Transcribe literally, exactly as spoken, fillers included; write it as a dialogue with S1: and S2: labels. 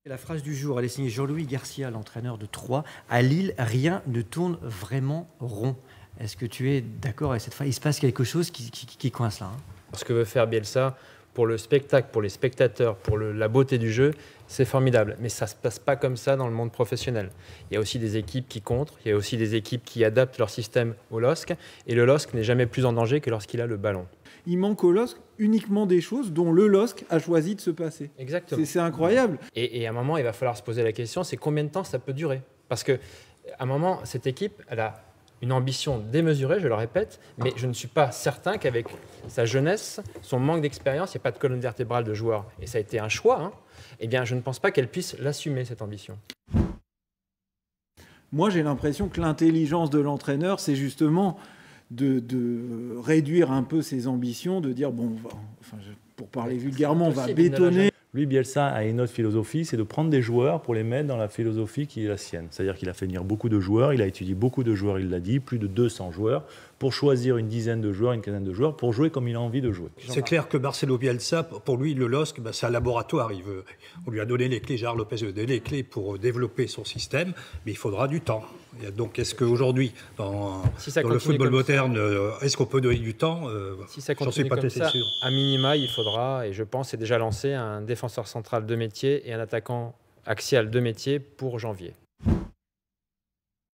S1: La phrase du jour, elle est signée Jean-Louis Garcia, l'entraîneur de Troyes. À Lille, rien ne tourne vraiment rond. Est-ce que tu es d'accord avec cette phrase? Il se passe quelque chose qui, qui- qui coince là, hein.
S2: Ce que veut faire Bielsa pour le spectacle, pour les spectateurs, pour le- la beauté du jeu, c'est formidable. Mais ça ne se passe pas comme ça dans le monde professionnel. Il y a aussi des équipes qui contrent, il y a aussi des équipes qui adaptent leur système au L O S C. Et le L O S C n'est jamais plus en danger que lorsqu'il a le ballon.
S3: Il manque au L O S C uniquement des choses dont le L O S C a choisi de se passer.
S2: Exactement.
S3: C'est c'est incroyable.
S2: Et, et à un moment, il va falloir se poser la question, c'est combien de temps ça peut durer? Parce qu'à un moment, cette équipe, elle a une ambition démesurée, je le répète, mais je ne suis pas certain qu'avec sa jeunesse, son manque d'expérience, il n'y a pas de colonne vertébrale de joueurs, et ça a été un choix, hein, eh bien, je ne pense pas qu'elle puisse l'assumer, cette ambition.
S3: Moi, j'ai l'impression que l'intelligence de l'entraîneur, c'est justement de, de réduire un peu ses ambitions, de dire, bon, on va- enfin, je- pour parler vulgairement, on va
S2: Possible, il ne l'a
S3: bétonner.
S4: Lui, Bielsa a une autre philosophie, c'est de prendre des joueurs pour les mettre dans la philosophie qui est la sienne. C'est-à-dire qu'il a fait venir beaucoup de joueurs, il a étudié beaucoup de joueurs, il l'a dit, plus de deux cents joueurs, pour choisir une dizaine de joueurs, une quinzaine de joueurs, pour jouer comme il a envie de jouer.
S5: C'est clair que Marcelo Bielsa, pour lui, le L O S C, ben, c'est un laboratoire. Il veut, on lui a donné les clés, Gérard Lopez lui a donné les clés pour développer son système, mais il faudra du temps. Et donc, est-ce qu'aujourd'hui, dans,
S2: Si ça
S5: dans le
S2: continue
S5: football
S2: comme
S5: moderne, euh, est-ce qu'on peut donner du temps Euh,
S2: Si ça
S5: J'en
S2: continue
S5: suis pas
S2: comme
S5: tout
S2: ça,
S5: sûr.
S2: à minima, il faudra, et je pense c'est déjà lancé, un défenseur central de métier et un attaquant axial de métier pour janvier.